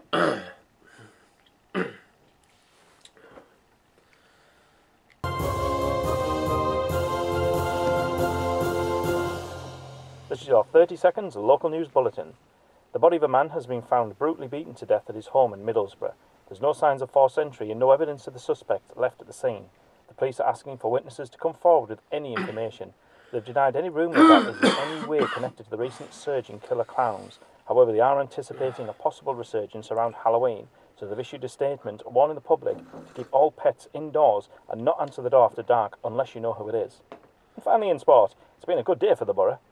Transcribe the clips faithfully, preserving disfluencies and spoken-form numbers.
This is your thirty seconds local news bulletin. The body of a man has been found brutally beaten to death at his home in Middlesbrough. There's no signs of forced entry and no evidence of the suspect left at the scene. The police are asking for witnesses to come forward with any information. They've denied any rumour that is in any way connected to the recent surge in killer clowns. However, they are anticipating a possible resurgence around Halloween, so they've issued a statement warning the public to keep all pets indoors and not answer the door after dark unless you know who it is. And finally in sport, it's been a good day for the borough.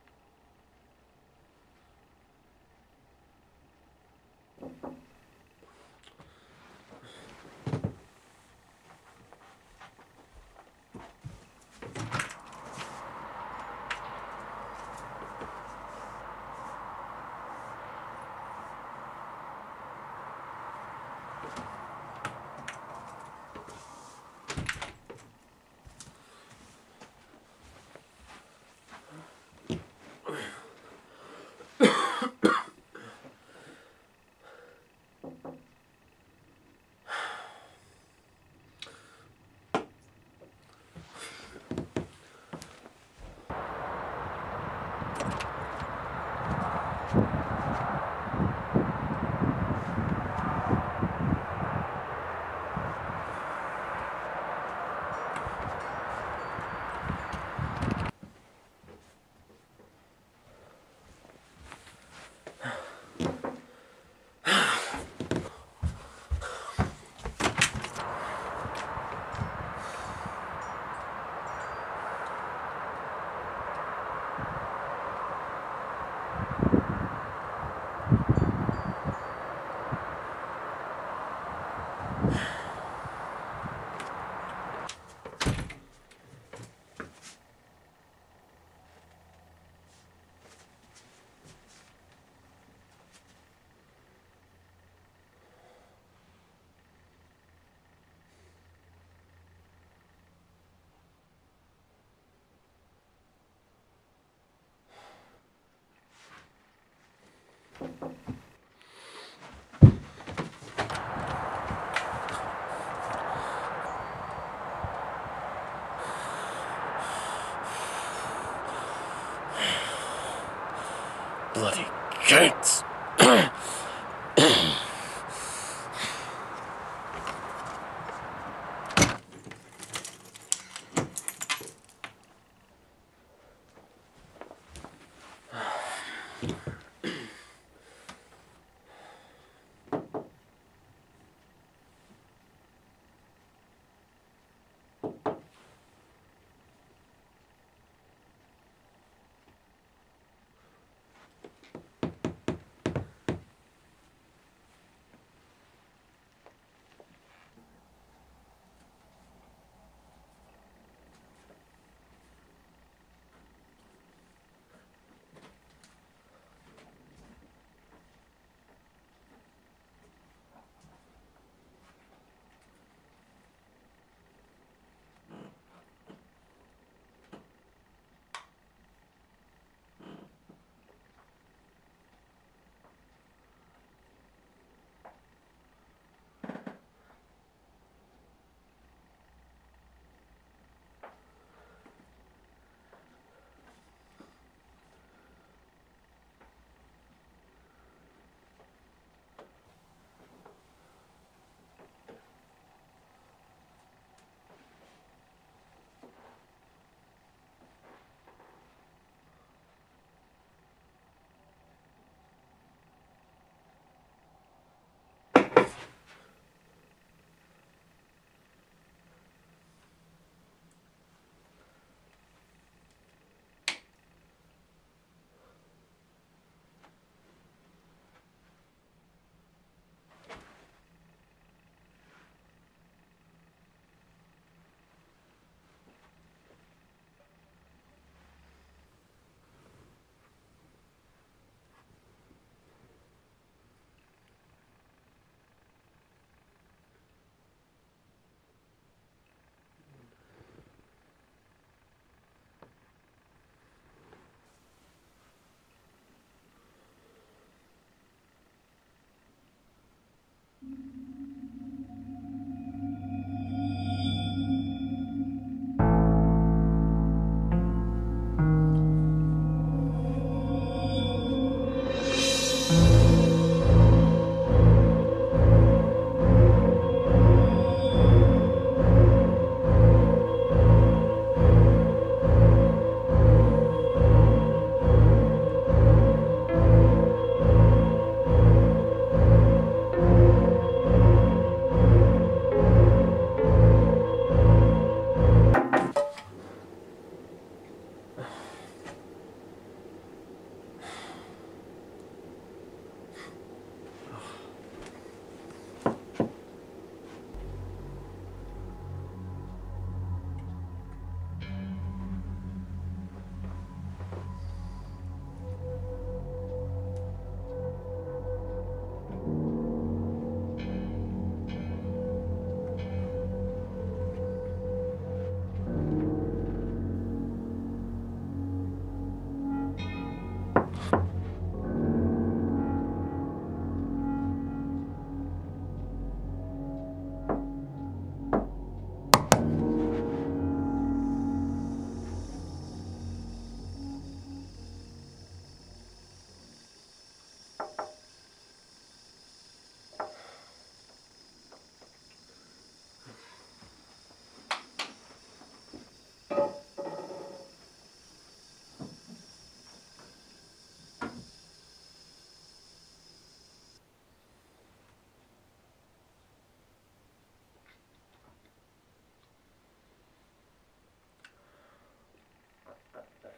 Bloody cats!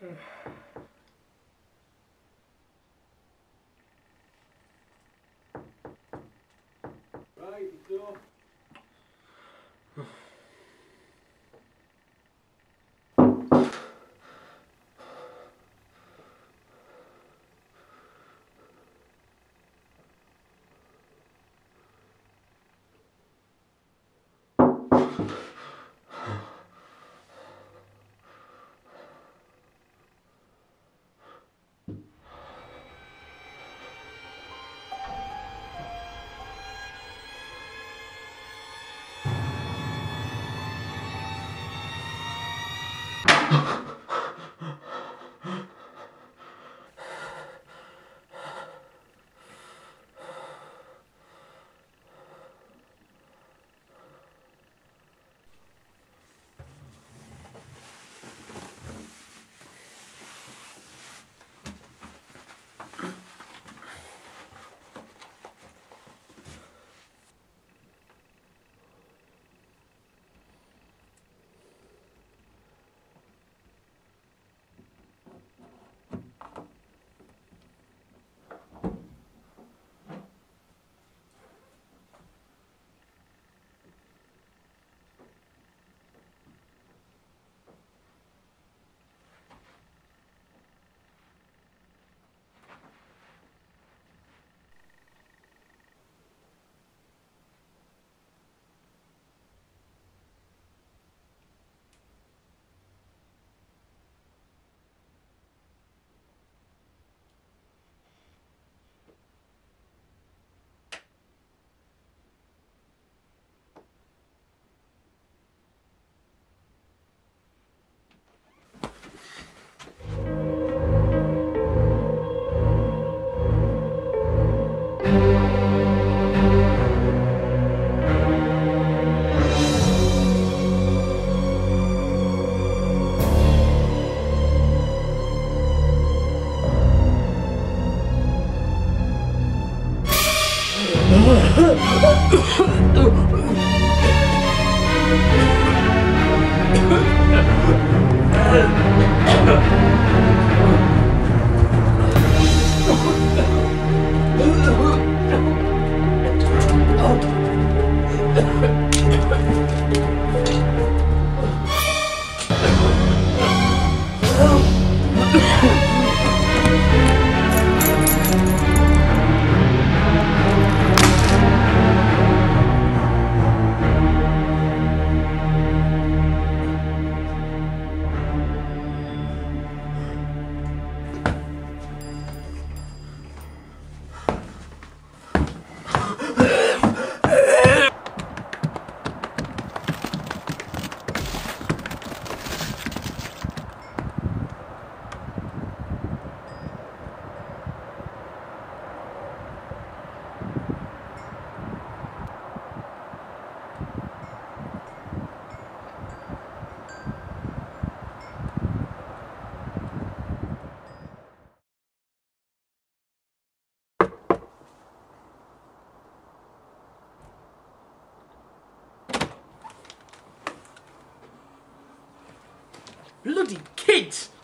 Right, go. Bloody kids!